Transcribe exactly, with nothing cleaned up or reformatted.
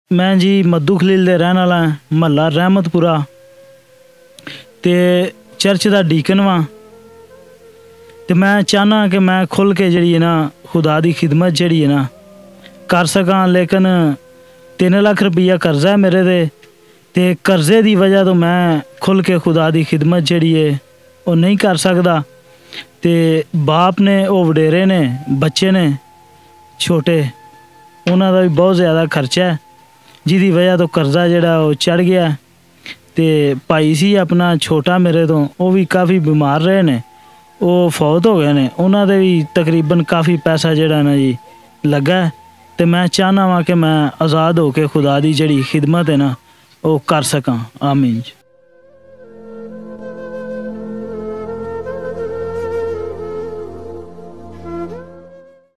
मैं जी मद्दू खलील दे रहने वाला महला रहमतपुरा ते चर्च का डीकन वां ते मैं चाहना कि मैं खुल के जी है ना खुदा की खिदमत जी है ना कर सकां, लेकिन तीन लाख रुपया कर्जा है मेरे दे ते कर्जे की वजह तो मैं खुल के खुदा की खिदमत जी है वो नहीं कर सकता। ते बाप ने वो वडेरे ने बच्चे ने छोटे उन्हों का भी बहुत ज़्यादा खर्चा है जिदी वजह तो कर्जा जड़ा वो चढ़ गया। तो भाई सी अपना छोटा मेरे तो वो भी काफ़ी बीमार रहे ने, वो फौत हो गए ने, उन्होंने भी तकरीबन काफ़ी पैसा जड़ा ना जी लगा है। तो मैं चाहना वा कि मैं आज़ाद हो के खुदा की जड़ी खिदमत है ना वो कर सकां। आमीन।